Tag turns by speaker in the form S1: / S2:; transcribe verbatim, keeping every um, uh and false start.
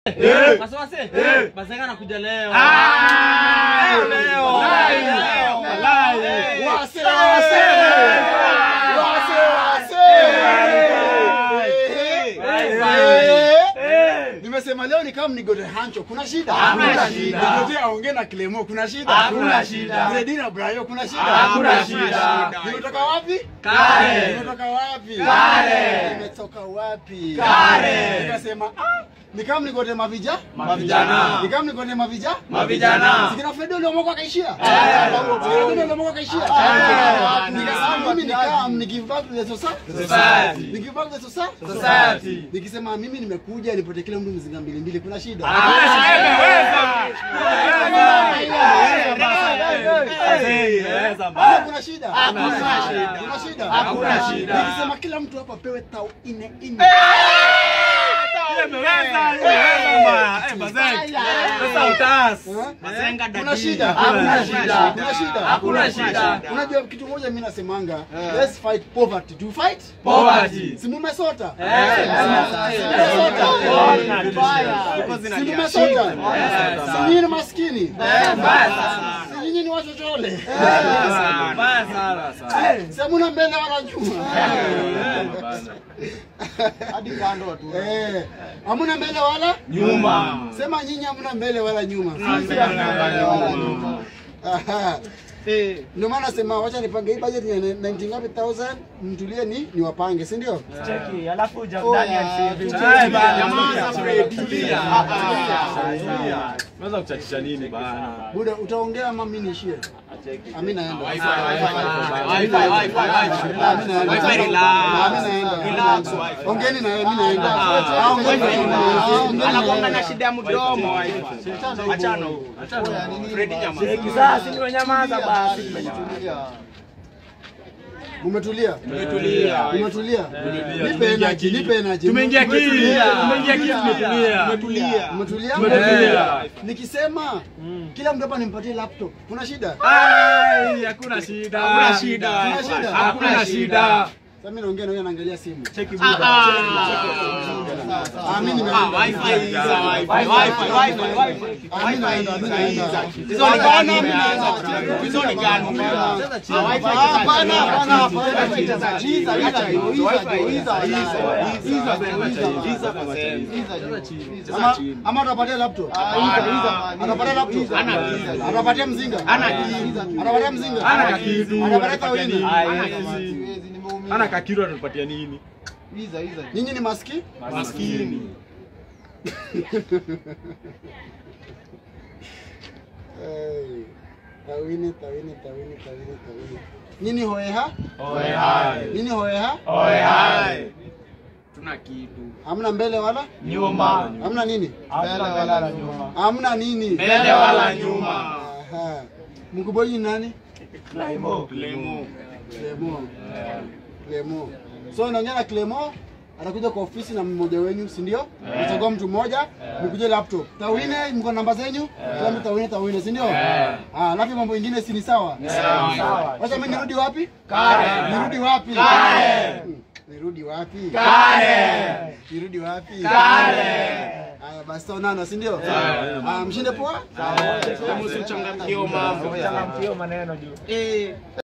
S1: Wasiwasi? Bazenga anakuja leo.
S2: Leo leo. Wallahi.
S3: Wase wase. Wase wase. Nimesema leo ni kama mnigote hancho. Kuna shida?
S2: Hakuna shida.
S3: Nigote aongee na Clemo. Kuna shida?
S2: Hakuna shida.
S3: Zedina Brayo kuna shida?
S2: Hakuna shida.
S3: Nimetoka wapi?
S2: Kare.
S3: Nimetoka wapi?
S2: Kare.
S3: Nimetoka wapi?
S2: Kare.
S3: Nikasema ah, ni kama mnigote mavija?
S2: Mavijana.
S3: Ni kama mnigote mavija?
S2: Mavijana.
S3: Sikina Fredo ndio mwako kaishia.
S2: Eh.
S3: Fredo ndio mwako kaishia.
S2: Eh.
S3: Nikasema mimi nikaa ni give back to the society.
S2: Society.
S3: Ni give back to the society.
S2: Society.
S3: Nikisema mimi nimekuja nipote kila mtu mzinga mbili mbili, kuna shida?
S2: Hakuna shida.
S3: Kuna shida?
S2: Hakuna shida.
S3: Kuna shida?
S2: Hakuna shida.
S3: Nikisema kila mtu hapa pewe tau ine ine. Kuna shida?
S2: Hakuna shida.
S3: Kuna shida?
S2: Hakuna shida.
S3: Unajua kitu moja mimi nasemanga, let's fight poverty. Do fight
S2: Poverty.
S3: Si mumesota? Si mumesota? Si nyinyi ni maskini? Si nyinyi ni wachochole? Si hamuna mbele wala nyuma? Hadi kando tu. Eh, hamuna mbele wala
S2: Nyuma.
S3: Sema nyinyi hamuna mbele wala nyuma.
S2: Sisi hamuna mbele wala nyuma.
S3: Aha. Eh, ndio maana nasema wacha nipange hii budget ya ninety ngapi thousand, mtulie ni niwapange, si ndio?
S4: Cheki, alafu Jordan and
S2: Jamaa tulia. Unaweza kuchachisha nini bana?
S3: Buda utaongea ama mimi niishie? Mimi naenda.
S2: Wifi wifi wifi wifi relax. Relax wifi.
S3: Ongeni na mimi naenda. Ah, ongeni.
S1: Anakuanga na shida ya mdomo wifi. Achana huko. Freddy nyama.
S4: Cheki sasa ni nyamaza basi.
S3: Umetulia?
S2: Tumetulia.
S3: Umetulia? Nipe energy, nipe energy.
S2: Tumeingia kili. Tumeingia kili tumetulia.
S3: Tumetulia. Umetulia?
S2: Tumetulia.
S3: Nikisema kila mtu hapa nimpatie laptop. Kuna shida?
S2: Ai, hakuna shida. Hakuna shida.
S3: Hakuna shida.
S2: Hakuna shida.
S3: Sasa mimi naongea na wewe naangalia simu.
S4: Cheki
S2: Ah,
S3: Ah, mimi nimeenda.
S2: wifi is wifi. Wifi wifi wifi.
S3: Ah, mimi naenda, mimi naenda.
S2: Hizo ni gani umeanza? Hizo ni gani umeanza? Wifi
S3: Hapana, hapana, hapana.
S2: Hizo
S3: Ama ama atapatia laptop. Atapatia laptop. Atapatia mzinga. Atapatia mzinga.
S2: Ana kitu.
S3: Atapatia tawini.
S2: Ana kakiru anatupatia nini?
S3: Nyinyi ni maski?
S2: Maskini.
S3: Eh. Tawini, tawini, tawini, tawini, tawini. Nyinyi hoeha?
S2: Oe hai.
S3: Nyinyi hoeha?
S2: Oe hai.
S1: Tuna kitu.
S3: Hamna mbele wala?
S2: Nyuma.
S3: Hamna nini?
S4: mbele wala nyuma.
S3: Hamna nini?
S2: Mbele wala nyuma.
S3: Aha. Mkubwa ni nani?
S4: Clemo.
S2: Clemo.
S3: Clemo. Clemo. So unaongea na Clemo, atakuja kwa ofisi na mmoja wenu, si ndio? Mtachagua mtu mmoja, mkuje laptop. Tawine mko namba zenyu? Kila mtu tawine tawine, si ndio? Ah, alafu mambo mengine si ni sawa?
S2: Sawa.
S3: Wacha mimi nirudi wapi?
S2: Kare.
S3: Nirudi wapi?
S2: Kare.
S3: Nirudi wapi?
S2: Kare.
S3: Nirudi wapi?
S2: Kare.
S3: Haya basi tuonana, si ndio? Ah, mshinde poa?
S1: Kama usichangamkio mambo.
S4: Changamkio maneno juu.
S1: Eh.